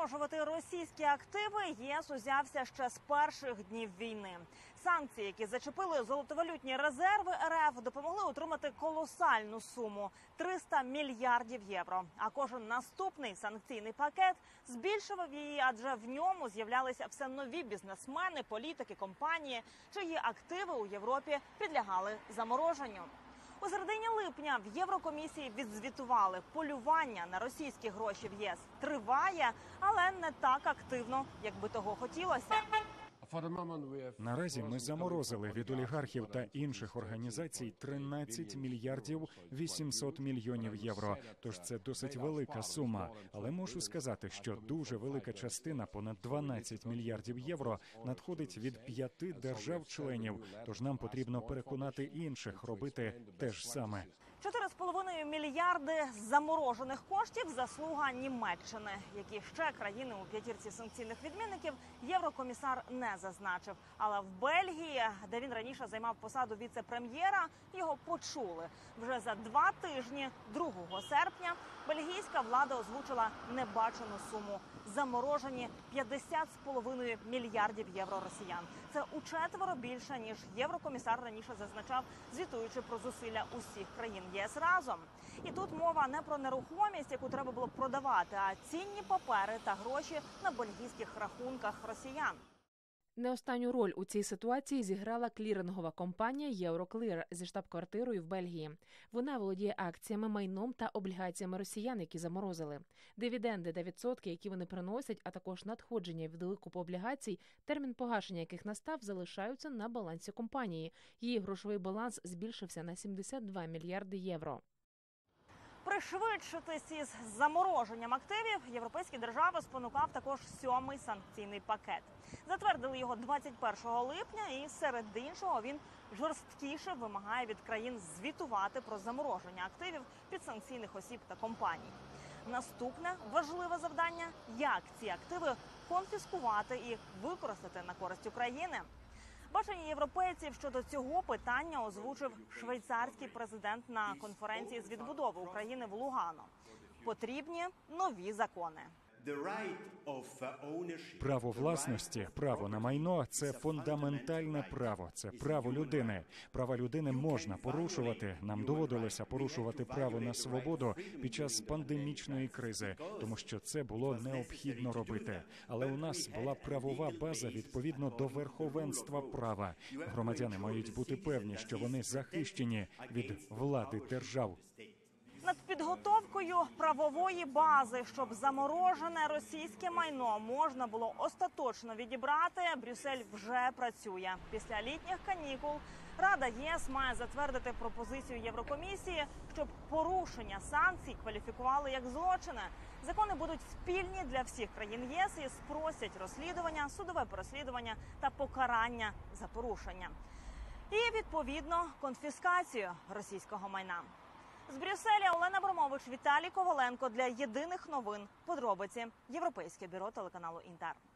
заморожувати російські активи ЄС узявся ще з перших днів війни. Санкції, які зачепили золотовалютні резерви РФ, допомогли отримати колосальну суму – 300 мільярдів євро. А кожен наступний санкційний пакет збільшував її, адже в ньому з'являлися все нові бізнесмени, політики, компанії, чиї активи у Європі підлягали замороженню. У середині липня в Єврокомісії відзвітували, полювання на російські гроші в ЄС триває, але не так активно, як би того хотілося. Наразі ми заморозили від олігархів та інших організацій 13 мільярдів 800 мільйонів євро. Тож це досить велика сума. Але можу сказати, що дуже велика частина, понад 12 мільярдів євро, надходить від 5 держав-членів. Тож нам потрібно переконати інших робити те ж саме. 4,5 мільярди заморожених коштів – заслуга Німеччини, які ще країни у п'ятірці санкційних відмінників єврокомісар не зазначив. Але в Бельгії, де він раніше займав посаду віце-прем'єра, його почули. Вже за 2 тижні, 2 серпня, бельгійська влада озвучила небачену суму – заморожені 50,5 мільярдів євро росіян. Це учетверо більше, ніж єврокомісар раніше зазначав, звітуючи про зусилля усіх країн ЄС разом. І тут мова не про нерухомість, яку треба було продавати, а цінні папери та гроші на бельгійських рахунках росіян. Не останню роль у цій ситуації зіграла клірингова компанія Euroclear зі штаб-квартирою в Бельгії. Вона володіє акціями, майном та облігаціями росіян, які заморозили. Дивіденди та відсотки, які вони приносять, а також надходження від викупу облігацій, термін погашення яких настав, залишаються на балансі компанії. Її грошовий баланс збільшився на 72 мільярди євро. Пришвидшитись із замороженням активів європейські держави спонукав також 7-й санкційний пакет. Затвердили його 21 липня і серед іншого він жорсткіше вимагає від країн звітувати про замороження активів підсанкційних осіб та компаній. Наступне важливе завдання – як ці активи конфіскувати і використати на користь України. Бачення європейців щодо цього питання озвучив швейцарський президент на конференції з відбудови України в Лугано. Потрібні нові закони. Право власності, право на майно – це фундаментальне право, це право людини. Права людини можна порушувати. Нам доводилося порушувати право на свободу під час пандемічної кризи, тому що це було необхідно робити. Але у нас була правова база відповідно до верховенства права. Громадяни мають бути певні, що вони захищені від влади держав. Над підготовкою правової бази, щоб заморожене російське майно можна було остаточно відібрати, Брюссель вже працює. Після літніх канікул Рада ЄС має затвердити пропозицію Єврокомісії, щоб порушення санкцій кваліфікували як злочини. Закони будуть спільні для всіх країн єС і спростять розслідування, судове переслідування та покарання за порушення. І, відповідно, конфіскацію російського майна. З Брюсселя Олена Абрамович, Віталій Коваленко для Єдиних новин. Подробиці. Європейське бюро телеканалу Інтер.